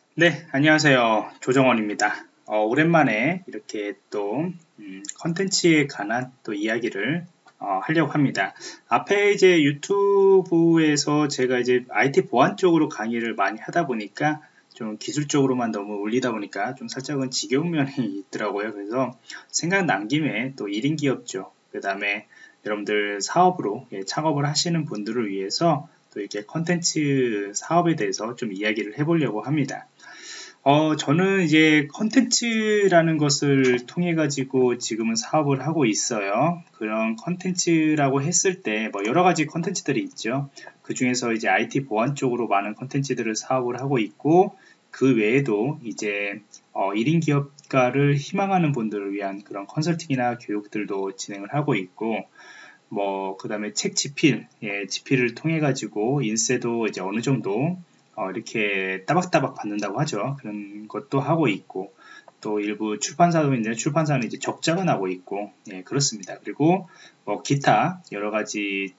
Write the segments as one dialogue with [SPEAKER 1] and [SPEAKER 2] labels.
[SPEAKER 1] 네, 안녕하세요. 조정원입니다. 오랜만에 이렇게 또 컨텐츠에 관한 또 이야기를 하려고 합니다. 앞에 이제 유튜브에서 제가 이제 IT 보안 쪽으로 강의를 많이 하다 보니까 좀 기술적으로만 너무 올리다 보니까 좀 살짝은 지겨운 면이 있더라고요. 그래서 생각난 김에 또 1인 기업죠. 그 다음에 여러분들 사업으로 창업을 하시는 분들을 위해서 또 이렇게 컨텐츠 사업에 대해서 좀 이야기를 해보려고 합니다. 저는 이제 컨텐츠라는 것을 통해 가지고 지금은 사업을 하고 있어요. 그런 컨텐츠라고 했을 때 뭐 여러 가지 컨텐츠들이 있죠. 그 중에서 이제 IT 보안 쪽으로 많은 컨텐츠들을 사업을 하고 있고, 그 외에도 이제 1인 기업가를 희망하는 분들을 위한 그런 컨설팅이나 교육들도 진행을 하고 있고, 뭐 그다음에 책 집필, 집필을 통해 가지고 인쇄도 이제 어느 정도 이렇게 따박따박 받는다고 하죠. 그런 것도 하고 있고, 또 일부 출판사도 있는데 출판사는 이제 적자가 나고 있고, 그렇습니다. 그리고 뭐 기타 여러 가지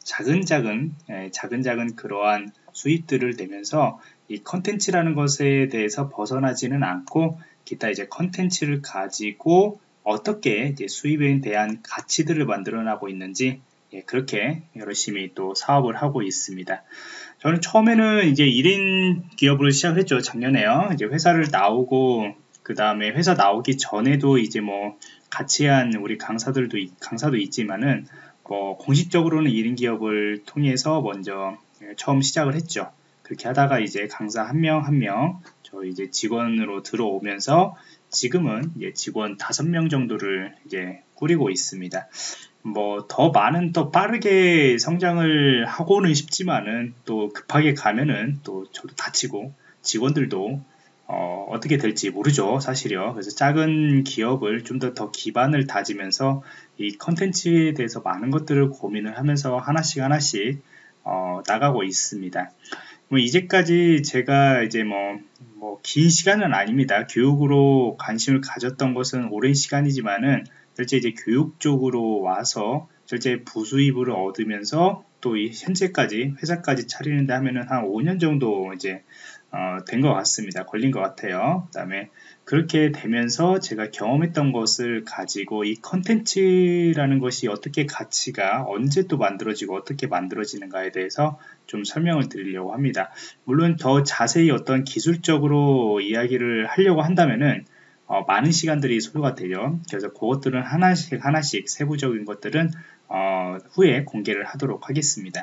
[SPEAKER 1] 작은 작은 그러한 수입들을 내면서 이 컨텐츠라는 것에 대해서 벗어나지는 않고, 기타 이제 컨텐츠를 가지고 어떻게 이제 수입에 대한 가치들을 만들어 나고 있는지, 그렇게 열심히 또 사업을 하고 있습니다. 저는 처음에는 이제 1인 기업으로 시작을 했죠. 작년에요. 이제 회사를 나오고, 그 다음에 회사 나오기 전에도 이제 뭐 같이 한 우리 강사도 있지만은, 뭐 공식적으로는 1인 기업을 통해서 먼저 처음 시작을 했죠. 그렇게 하다가 이제 강사 한 명 한 명 저 이제 직원으로 들어오면서 지금은 이제 직원 5명 정도를 이제 꾸리고 있습니다. 뭐 더 많은 또 빠르게 성장을 하고는 싶지만은, 또 급하게 가면은 또 저도 다치고 직원들도 떻게 될지 모르죠, 사실요. 그래서 작은 기업을 좀 더 기반을 다지면서 이 컨텐츠에 대해서 많은 것들을 고민을 하면서 하나씩 하나씩 나가고 있습니다. 뭐 이제까지 제가 이제 긴 시간은 아닙니다. 교육으로 관심을 가졌던 것은 오랜 시간이지만은, 실제 이제 교육 쪽으로 와서 실제 부수입을 얻으면서 또 이 현재까지 회사까지 차리는데 하면은 한 5년 정도 이제 된 것 같습니다. 걸린 것 같아요. 그 다음에 그렇게 되면서 제가 경험했던 것을 가지고 이 컨텐츠라는 것이 어떻게 가치가 언제 또 만들어지고 어떻게 만들어지는가에 대해서 좀 설명을 드리려고 합니다. 물론 더 자세히 어떤 기술적으로 이야기를 하려고 한다면은 많은 시간들이 소요가 되죠. 그래서 그것들은 하나씩 하나씩 세부적인 것들은 후에 공개를 하도록 하겠습니다.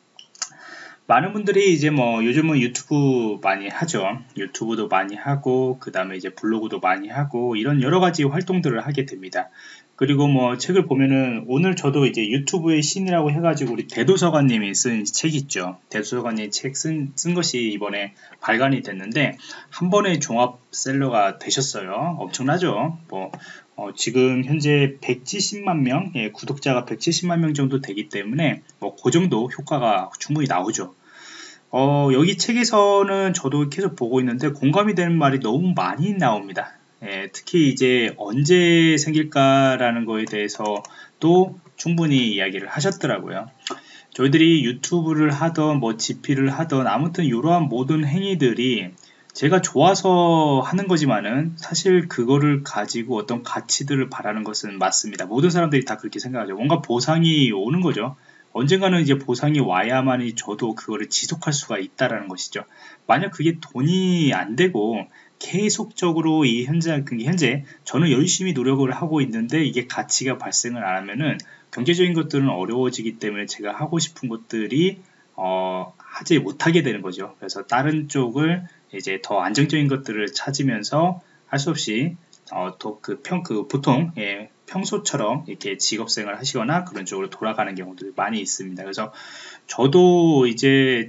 [SPEAKER 1] 많은 분들이 이제 뭐 요즘은 유튜브 많이 하죠. 유튜브도 많이 하고, 그 다음에 이제 블로그도 많이 하고, 이런 여러 가지 활동들을 하게 됩니다. 그리고 뭐 책을 보면은, 오늘 저도 이제 유튜브의 신이라고 해가지고 우리 대도서관님이 쓴 책 있죠. 대도서관님 책 쓴 것이 이번에 발간이 됐는데 한 번에 종합셀러가 되셨어요. 엄청나죠. 뭐 지금 현재 170만 명, 구독자가 170만 명 정도 되기 때문에 뭐 그 정도 효과가 충분히 나오죠. 여기 책에서는 저도 계속 보고 있는데 공감이 되는 말이 너무 많이 나옵니다. 특히 이제 언제 생길까라는 거에 대해서도 충분히 이야기를 하셨더라고요. 저희들이 유튜브를 하던 뭐 GP를 하던 아무튼 이러한 모든 행위들이 제가 좋아서 하는 거지만은, 사실 그거를 가지고 어떤 가치들을 바라는 것은 맞습니다. 모든 사람들이 다 그렇게 생각하죠. 뭔가 보상이 오는 거죠. 언젠가는 이제 보상이 와야만이 저도 그거를 지속할 수가 있다라는 것이죠. 만약 그게 돈이 안 되고 계속적으로 이 현재 저는 열심히 노력을 하고 있는데 이게 가치가 발생을 안 하면은, 경제적인 것들은 어려워지기 때문에 제가 하고 싶은 것들이 하지 못하게 되는 거죠. 그래서 다른 쪽을 이제 더 안정적인 것들을 찾으면서 할 수 없이 보통 평소처럼 이렇게 직업생활 하시거나 그런 쪽으로 돌아가는 경우도 많이 있습니다. 그래서 저도 이제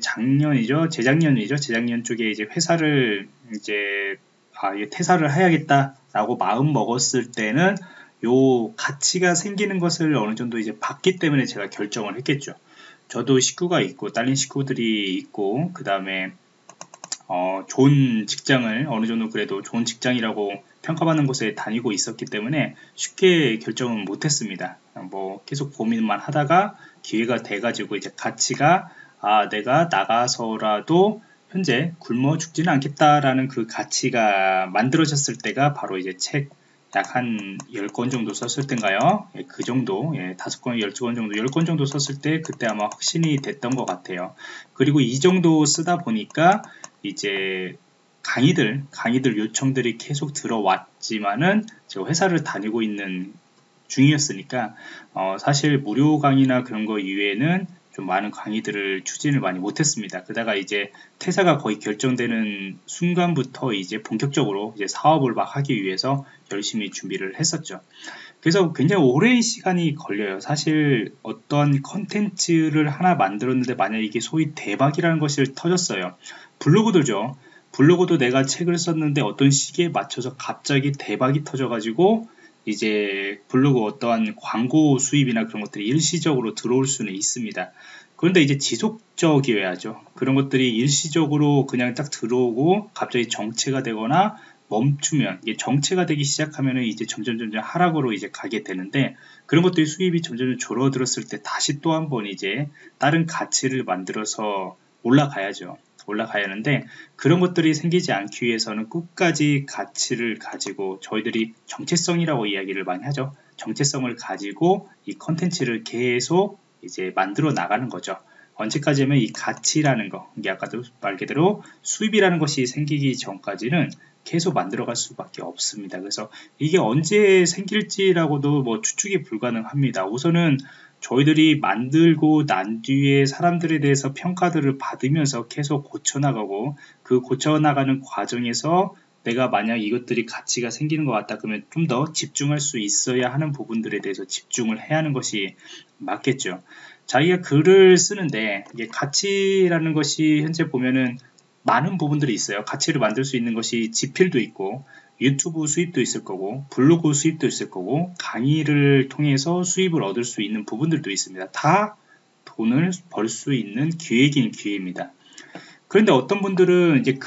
[SPEAKER 1] 재작년 쪽에 이제 회사를 이제 이게 퇴사를 해야겠다라고 마음 먹었을 때는 요 가치가 생기는 것을 어느 정도 이제 봤기 때문에 제가 결정을 했겠죠. 저도 식구가 있고 딸린 식구들이 있고, 그 다음에 좋은 직장을 어느 정도 그래도 좋은 직장이라고 평가받는 곳에 다니고 있었기 때문에 쉽게 결정은 못했습니다. 뭐 계속 고민만 하다가 기회가 돼가지고 이제 가치가 내가 나가서라도 현재 굶어 죽지는 않겠다라는 그 가치가 만들어졌을 때가 바로 이제 책 약 한 10권 정도 썼을 때인가요? 예, 그 정도, 예, 5권, 10권 정도, 10권 정도 썼을 때 그때 아마 확신이 됐던 것 같아요. 그리고 이 정도 쓰다 보니까 이제 강의들 요청들이 계속 들어왔지만은 제가 회사를 다니고 있는 중이었으니까 사실 무료 강의나 그런 거 이외에는 좀 많은 강의들을 추진을 많이 못했습니다. 그러다가 이제 퇴사가 거의 결정되는 순간부터 이제 본격적으로 이제 사업을 막 하기 위해서 열심히 준비를 했었죠. 그래서 굉장히 오랜 시간이 걸려요. 사실 어떤 컨텐츠를 하나 만들었는데 만약 이게 소위 대박이라는 것을 터졌어요. 블로그도죠. 블로그도 내가 책을 썼는데 어떤 시기에 맞춰서 갑자기 대박이 터져가지고 이제 블로그 어떠한 광고 수입이나 그런 것들이 일시적으로 들어올 수는 있습니다. 그런데 이제 지속적이어야죠. 그런 것들이 일시적으로 그냥 딱 들어오고 갑자기 정체가 되거나 멈추면, 이게 정체가 되기 시작하면 이제 점점 하락으로 이제 가게 되는데, 그런 것들이 수입이 점점 줄어들었을 때 다시 또 한 번 이제 다른 가치를 만들어서 올라가야 하는데, 그런 것들이 생기지 않기 위해서는 끝까지 가치를 가지고, 저희들이 정체성이라고 이야기를 많이 하죠. 정체성을 가지고 이 컨텐츠를 계속 이제 만들어 나가는 거죠. 언제까지 하면 이 가치라는 거, 이게 아까도 말 그대로 수입이라는 것이 생기기 전까지는 계속 만들어갈 수밖에 없습니다. 그래서 이게 언제 생길지라고도 뭐 추측이 불가능합니다. 우선은 저희들이 만들고 난 뒤에 사람들에 대해서 평가들을 받으면서 계속 고쳐나가고, 그 고쳐나가는 과정에서 내가 만약 이것들이 가치가 생기는 것 같다 그러면 좀 더 집중할 수 있어야 하는 부분들에 대해서 집중을 해야 하는 것이 맞겠죠. 자기가 글을 쓰는데 이게 가치라는 것이 현재 보면은 많은 부분들이 있어요. 가치를 만들 수 있는 것이 지필도 있고, 유튜브 수입도 있을 거고, 블로그 수입도 있을 거고, 강의를 통해서 수입을 얻을 수 있는 부분들도 있습니다. 다 돈을 벌 수 있는 기회긴 기회입니다. 그런데 어떤 분들은 이제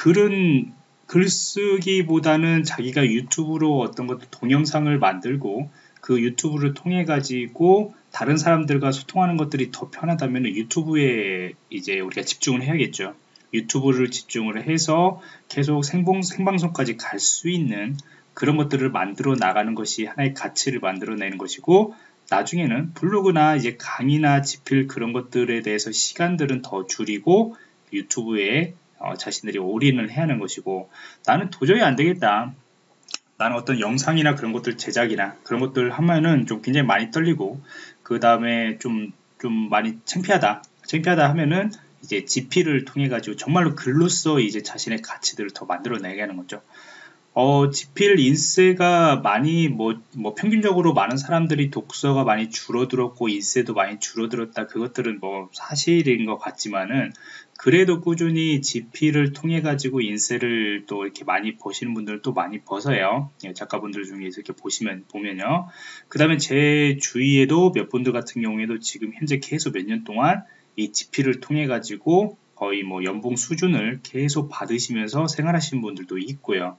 [SPEAKER 1] 글쓰기보다는 자기가 유튜브로 어떤 것도 동영상을 만들고 그 유튜브를 통해 가지고 다른 사람들과 소통하는 것들이 더 편하다면 유튜브에 이제 우리가 집중을 해야겠죠. 유튜브를 집중을 해서 계속 생방송까지 갈 수 있는 그런 것들을 만들어 나가는 것이 하나의 가치를 만들어내는 것이고, 나중에는 블로그나 이제 강의나 집필 그런 것들에 대해서 시간들은 더 줄이고 유튜브에 자신들이 올인을 해야 하는 것이고, 나는 도저히 안 되겠다. 나는 어떤 영상이나 그런 것들 제작이나 그런 것들 하면은 좀 굉장히 많이 떨리고, 그 다음에 좀 많이 창피하다 하면은 이제 GP를 통해 가지고 정말로 글로써 이제 자신의 가치들을 더 만들어내게 하는 거죠. 지필 인쇄가 많이 평균적으로 많은 사람들이 독서가 많이 줄어들었고 인쇄도 많이 줄어들었다, 그것들은 뭐 사실인 것 같지만은, 그래도 꾸준히 지필을 통해 가지고 인쇄를 또 이렇게 많이 보시는 분들도 많이 보세요. 예, 작가분들 중에서 이렇게 보면요. 그 다음에 제 주위에도 몇 분들 같은 경우에도 지금 현재 계속 몇 년 동안 이 지필을 통해 가지고 거의 뭐 연봉 수준을 계속 받으시면서 생활하시는 분들도 있고요.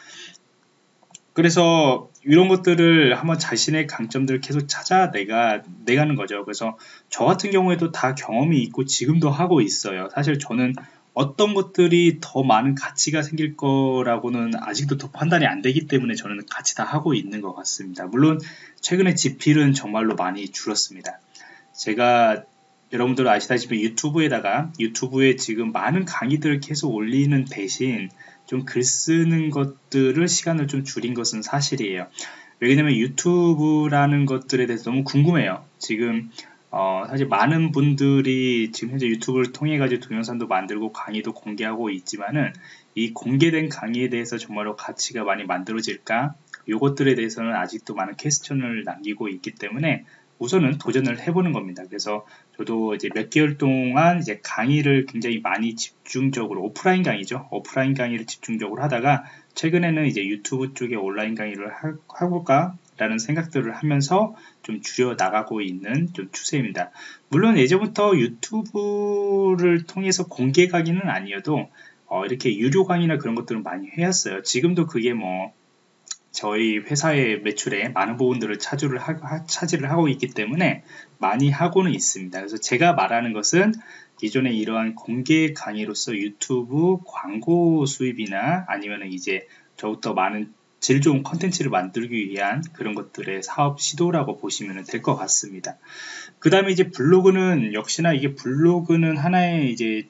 [SPEAKER 1] 그래서 이런 것들을 한번 자신의 강점들을 계속 찾아내가는 거죠. 그래서 저 같은 경우에도 다 경험이 있고 지금도 하고 있어요. 사실 저는 어떤 것들이 더 많은 가치가 생길 거라고는 아직도 더 판단이 안 되기 때문에 저는 같이 다 하고 있는 것 같습니다. 물론 최근에 지필은 정말로 많이 줄었습니다. 제가 여러분들 아시다시피 유튜브에 지금 많은 강의들을 계속 올리는 대신 좀 글 쓰는 것들을 시간을 좀 줄인 것은 사실이에요. 왜냐면 유튜브라는 것들에 대해서 너무 궁금해요. 지금 사실 많은 분들이 지금 현재 유튜브를 통해 가지고 동영상도 만들고 강의도 공개하고 있지만은, 이 공개된 강의에 대해서 정말로 가치가 많이 만들어질까? 요것들에 대해서는 아직도 많은 퀘스천을 남기고 있기 때문에 우선은 도전을 해보는 겁니다. 그래서 저도 이제 몇 개월 동안 이제 강의를 굉장히 많이 집중적으로, 오프라인 강의를 집중적으로 하다가 최근에는 이제 유튜브 쪽에 온라인 강의를 해볼까 라는 생각들을 하면서 좀 줄여 나가고 있는 좀 추세입니다. 물론 예전부터 유튜브를 통해서 공개 강의는 아니어도 이렇게 유료 강의나 그런 것들은 많이 해왔어요. 지금도 그게 뭐 저희 회사의 매출에 많은 부분들을 차지를 하고 있기 때문에 많이 하고는 있습니다. 그래서 제가 말하는 것은 기존에 이러한 공개 강의로서 유튜브 광고 수입이나 아니면은 이제 더욱더 많은 질 좋은 컨텐츠를 만들기 위한 그런 것들의 사업 시도라고 보시면 될 것 같습니다. 그 다음에 이제 블로그는 역시나 이게 블로그는 하나의 이제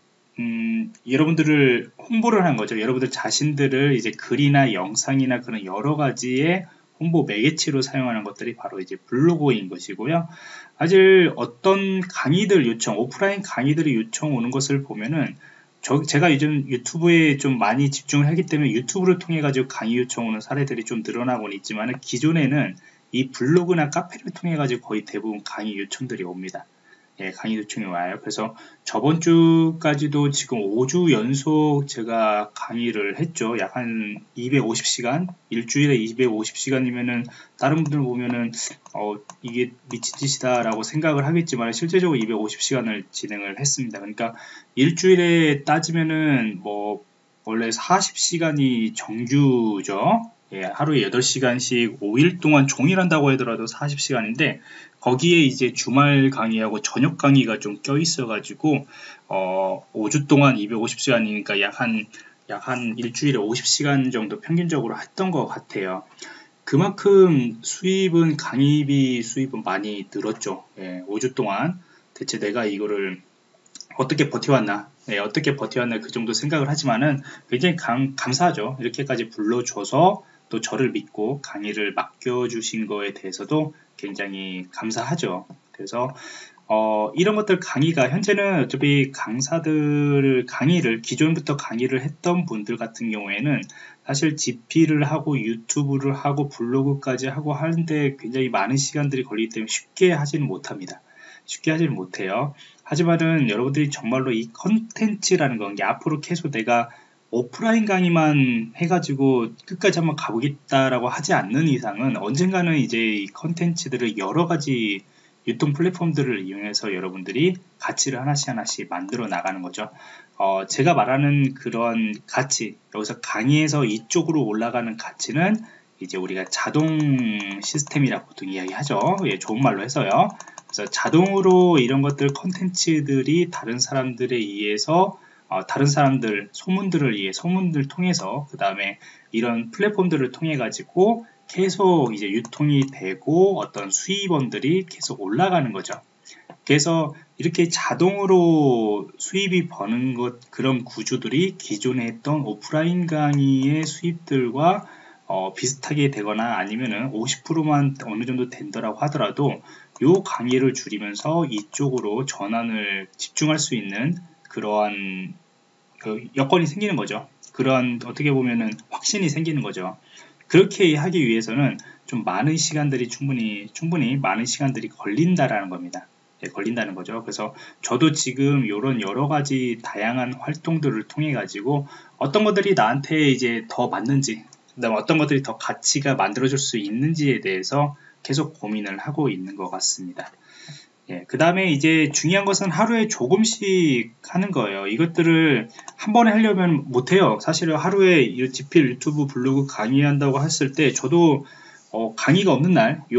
[SPEAKER 1] 여러분들을 홍보를 한 거죠. 여러분들 자신들을 이제 글이나 영상이나 그런 여러 가지의 홍보 매개체로 사용하는 것들이 바로 이제 블로그인 것이고요. 사실 어떤 강의들 요청, 오프라인 강의들이 요청 오는 것을 보면은 제가 요즘 유튜브에 좀 많이 집중을 하기 때문에 유튜브를 통해 가지고 강의 요청 오는 사례들이 좀 늘어나고는 있지만 기존에는 이 블로그나 카페를 통해 가지고 거의 대부분 강의 요청들이 옵니다. 예, 강의 요청이 와요. 그래서 저번 주까지도 지금 5주 연속 제가 강의를 했죠. 약 한 250시간, 일주일에 250시간이면은 다른 분들 보면은 이게 미친 짓이다라고 생각을 하겠지만 실제적으로 250시간을 진행을 했습니다. 그러니까 일주일에 따지면은 뭐 원래 40시간이 정규죠. 예, 하루에 8시간씩 5일 동안 종일 한다고 하더라도 40시간인데 거기에 이제 주말 강의하고 저녁 강의가 좀 껴 있어 가지고 5주 동안 250시간이니까 약 한 일주일에 50시간 정도 평균적으로 했던 것 같아요. 그만큼 수입은 강의비 수입은 많이 늘었죠. 예, 5주 동안 대체 내가 이거를 어떻게 버텨왔나, 네, 어떻게 버텨왔나 그 정도 생각을 하지만은 굉장히 감사하죠. 이렇게까지 불러줘서 또 저를 믿고 강의를 맡겨주신 거에 대해서도 굉장히 감사하죠. 그래서 이런 것들 강의가 현재는 어차피 강의를 기존부터 강의를 했던 분들 같은 경우에는 사실 GP를 하고 유튜브를 하고 블로그까지 하고 하는데 굉장히 많은 시간들이 걸리기 때문에 쉽게 하지는 못합니다. 쉽게 하지는 못해요. 하지만은 여러분들이 정말로 이 컨텐츠라는 건 게 앞으로 계속 내가 오프라인 강의만 해가지고 끝까지 한번 가보겠다라고 하지 않는 이상은 언젠가는 이제 이 컨텐츠들을 여러 가지 유통 플랫폼들을 이용해서 여러분들이 가치를 하나씩 만들어 나가는 거죠. 제가 말하는 그런 가치, 여기서 강의에서 이쪽으로 올라가는 가치는 이제 우리가 자동 시스템이라고 보통 이야기하죠. 예, 좋은 말로 해서요. 그래서 자동으로 이런 것들 컨텐츠들이 다른 사람들에 의해서 다른 사람들 소문들 통해서 그 다음에 이런 플랫폼들을 통해 가지고 계속 이제 유통이 되고 어떤 수입원들이 계속 올라가는 거죠. 그래서 이렇게 자동으로 수입이 버는 그런 구조들이 기존에 했던 오프라인 강의의 수입들과 비슷하게 되거나 아니면은 50%만 어느 정도 된다라고 하더라도 요 강의를 줄이면서 이쪽으로 전환을 집중할 수 있는 그러한 여건이 생기는 거죠. 그런 어떻게 보면은 확신이 생기는 거죠. 그렇게 하기 위해서는 좀 많은 시간들이 충분히 많은 시간들이 걸린다라는 겁니다. 예, 걸린다는 거죠. 그래서 저도 지금 이런 여러 가지 다양한 활동들을 통해 가지고 어떤 것들이 나한테 이제 더 맞는지, 그다음에 어떤 것들이 더 가치가 만들어질 수 있는지에 대해서 계속 고민을 하고 있는 것 같습니다. 예, 그 다음에 이제 중요한 것은 하루에 조금씩 하는 거예요. 이것들을 한 번에 하려면 못해요. 사실은 하루에 GPL 유튜브 블로그 강의한다고 했을 때 저도 강의가 없는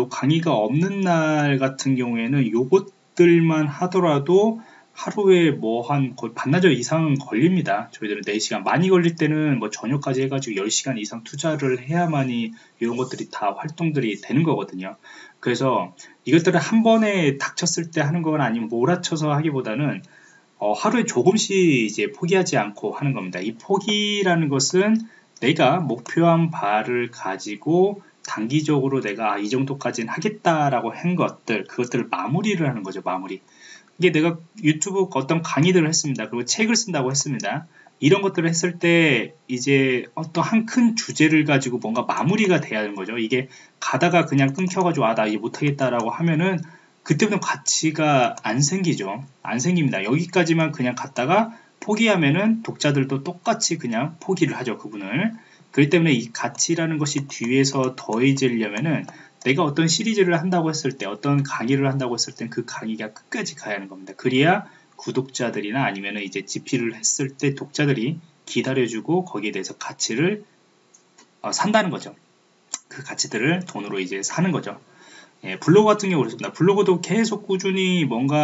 [SPEAKER 1] 날 같은 경우에는 요것들만 하더라도 하루에 뭐 한 거의 반나절 이상 걸립니다. 저희들은 4시간 많이 걸릴 때는 뭐 저녁까지 해가지고 10시간 이상 투자를 해야만이 이런 것들이 다 활동들이 되는 거거든요. 그래서 이것들을 한 번에 닥쳤을 때 하는 거나 아니면 몰아쳐서 하기보다는 하루에 조금씩 이제 포기하지 않고 하는 겁니다. 이 포기라는 것은 내가 목표한 바를 가지고 단기적으로 내가 이 정도까지는 하겠다라고 한 그것들을 마무리를 하는 거죠. 마무리. 이게 내가 유튜브 어떤 강의들을 했습니다. 그리고 책을 쓴다고 했습니다. 이런 것들을 했을 때 이제 어떤 한 큰 주제를 가지고 뭔가 마무리가 돼야 하는 거죠. 이게 가다가 그냥 끊겨가지고 나 이제 못하겠다라고 하면은 그때부터 가치가 안 생기죠. 안 생깁니다. 여기까지만 그냥 갔다가 포기하면은 독자들도 똑같이 그냥 포기를 하죠. 그분을. 그렇기 때문에 이 가치라는 것이 뒤에서 더해지려면은 내가 어떤 시리즈를 한다고 했을 때, 어떤 강의를 한다고 했을 때 그 강의가 끝까지 가야 하는 겁니다. 그래야 구독자들이나 아니면 이제 GP를 했을 때 독자들이 기다려주고 거기에 대해서 가치를 산다는 거죠. 그 가치들을 돈으로 이제 사는 거죠. 예, 블로그 같은 경우 그렇습니다. 블로그도 계속 꾸준히 뭔가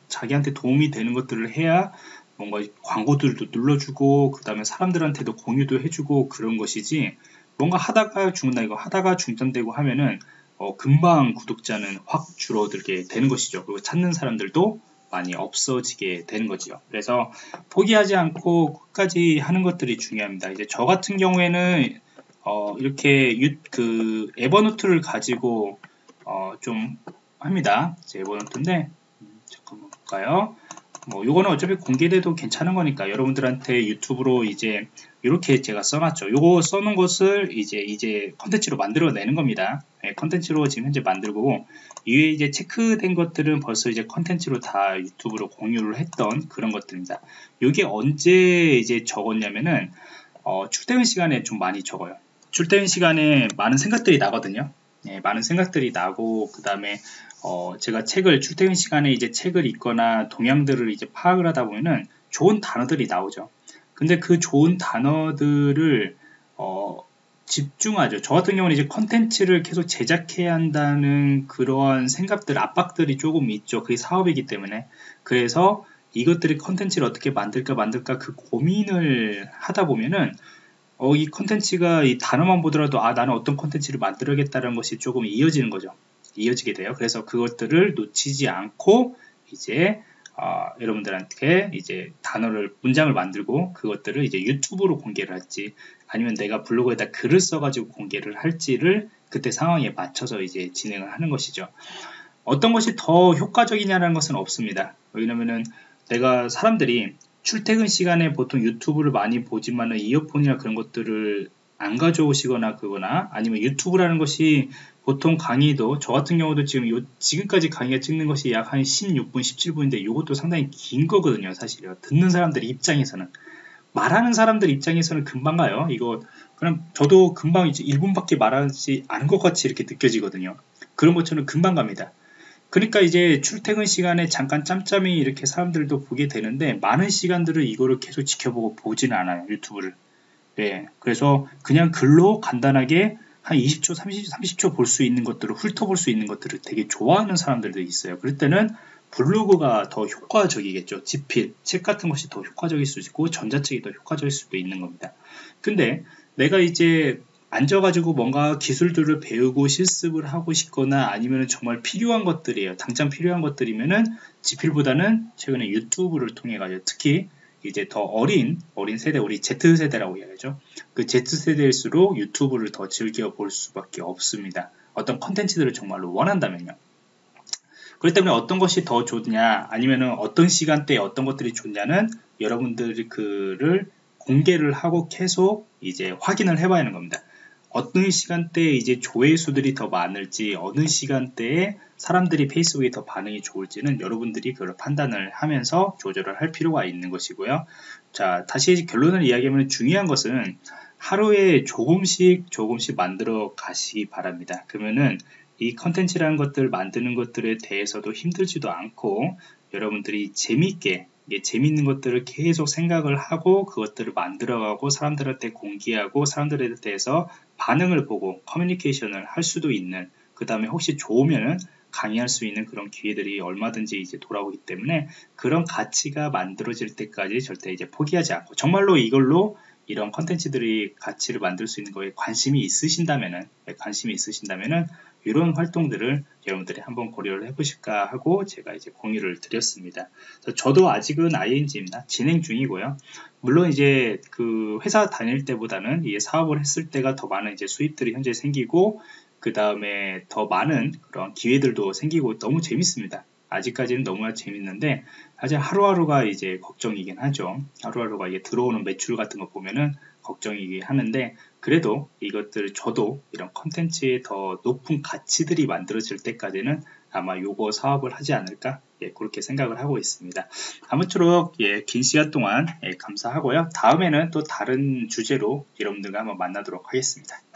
[SPEAKER 1] 자기한테 도움이 되는 것들을 해야 뭔가 광고들도 눌러주고 그 다음에 사람들한테도 공유도 해주고 그런 것이지, 뭔가 하다가 죽는다, 이거 하다가 중단되고 하면은 금방 구독자는 확 줄어들게 되는 것이죠. 그리고 찾는 사람들도 많이 없어지게 되는 거죠. 그래서 포기하지 않고 끝까지 하는 것들이 중요합니다. 이제 저 같은 경우에는 이렇게 에버노트를 가지고 좀 합니다. 이제 에버노트인데 잠깐만 볼까요? 뭐 요거는 어차피 공개돼도 괜찮은 거니까 여러분들한테 유튜브로 이제 이렇게 제가 써놨죠. 요거 써놓은 것을 이제 컨텐츠로 만들어내는 겁니다. 네, 컨텐츠로 지금 현재 만들고, 이외에 이제 체크된 것들은 벌써 이제 컨텐츠로 다 유튜브로 공유를 했던 그런 것들입니다. 요게 언제 이제 적었냐면은 출퇴근 시간에 좀 많이 적어요. 출퇴근 시간에 많은 생각들이 나거든요. 네, 많은 생각들이 나고, 그 다음에 제가 출퇴근 시간에 이제 책을 읽거나 동향들을 이제 파악을 하다 보면은 좋은 단어들이 나오죠. 근데 그 좋은 단어들을 집중하죠. 저 같은 경우는 이제 컨텐츠를 계속 제작해야 한다는 그러한 생각들, 압박들이 조금 있죠. 그게 사업이기 때문에. 그래서 이것들이 컨텐츠를 어떻게 만들까 그 고민을 하다 보면은 이 컨텐츠가 이 단어만 보더라도 나는 어떤 컨텐츠를 만들어야겠다는 것이 조금 이어지는 거죠. 이어지게 돼요. 그래서 그것들을 놓치지 않고 이제 여러분들한테 이제 문장을 만들고 그것들을 이제 유튜브로 공개를 할지, 아니면 내가 블로그에다 글을 써가지고 공개를 할지를 그때 상황에 맞춰서 이제 진행을 하는 것이죠. 어떤 것이 더 효과적이냐는 것은 없습니다. 왜냐면은 내가 사람들이 출퇴근 시간에 보통 유튜브를 많이 보지만은 이어폰이나 그런 것들을 안 가져오시거나 그거나, 아니면 유튜브라는 것이 보통 강의도, 저 같은 경우도 지금까지 강의가 찍는 것이 약 한 16분, 17분인데 이것도 상당히 긴 거거든요, 사실은. 듣는 사람들 입장에서는. 말하는 사람들 입장에서는 금방 가요. 이거, 그냥 저도 금방 이제 1분밖에 말하지 않은 것 같이 이렇게 느껴지거든요. 그런 것처럼 금방 갑니다. 그러니까 이제 출퇴근 시간에 잠깐 짬짬이 이렇게 사람들도 보게 되는데, 많은 시간들을 이거를 계속 지켜보고 보지는 않아요, 유튜브를. 네, 그래서 그냥 글로 간단하게 한 20초, 30초 볼 수 있는 것들을, 훑어볼 수 있는 것들을 되게 좋아하는 사람들도 있어요. 그럴 때는 블로그가 더 효과적이겠죠. 지필, 책 같은 것이 더 효과적일 수 있고 전자책이 더 효과적일 수도 있는 겁니다. 근데 내가 이제 앉아가지고 뭔가 기술들을 배우고 실습을 하고 싶거나, 아니면 정말 필요한 것들이에요. 당장 필요한 것들이면은 지필보다는 최근에 유튜브를 통해 가지고, 특히 이제 더 어린 세대, 우리 Z세대라고 이야기하죠. 그 Z세대일수록 유튜브를 더 즐겨 볼 수밖에 없습니다. 어떤 컨텐츠들을 정말로 원한다면요. 그렇기 때문에 어떤 것이 더 좋냐, 아니면은 어떤 시간대에 어떤 것들이 좋냐는 여러분들이 그를 공개를 하고 계속 이제 확인을 해봐야 하는 겁니다. 어떤 시간대에 이제 조회수들이 더 많을지, 어느 시간대에 사람들이 페이스북에 더 반응이 좋을지는 여러분들이 그걸 판단을 하면서 조절을 할 필요가 있는 것이고요. 자, 다시 결론을 이야기하면 중요한 것은 하루에 조금씩 만들어 가시기 바랍니다. 그러면은 이 컨텐츠라는 것들 만드는 것들에 대해서도 힘들지도 않고, 여러분들이 재미있는 것들을 계속 생각을 하고 그것들을 만들어가고 사람들한테 공개하고 사람들에 대해서 반응을 보고 커뮤니케이션을 할 수도 있는, 그 다음에 혹시 좋으면은 강의할 수 있는 그런 기회들이 얼마든지 이제 돌아오기 때문에, 그런 가치가 만들어질 때까지 절대 이제 포기하지 않고, 정말로 이걸로 이런 컨텐츠들이 가치를 만들 수 있는 거에 관심이 있으신다면은 이런 활동들을 여러분들이 한번 고려를 해보실까 하고 제가 이제 공유를 드렸습니다. 저도 아직은 ING입니다. 진행 중이고요. 물론 이제 그 회사 다닐 때보다는 이 사업을 했을 때가 더 많은 이제 수입들이 현재 생기고, 그 다음에 더 많은 그런 기회들도 생기고 너무 재밌습니다. 아직까지는 너무나 재밌는데, 사실 하루하루가 이제 걱정이긴 하죠. 하루하루가 이게 들어오는 매출 같은 거 보면은 걱정이긴 하는데, 그래도 이것들 저도 이런 컨텐츠의 더 높은 가치들이 만들어질 때까지는 아마 요거 사업을 하지 않을까, 그렇게 생각을 하고 있습니다. 아무쪼록 긴 시간 동안 감사하고요. 다음에는 또 다른 주제로 여러분들과 한번 만나도록 하겠습니다.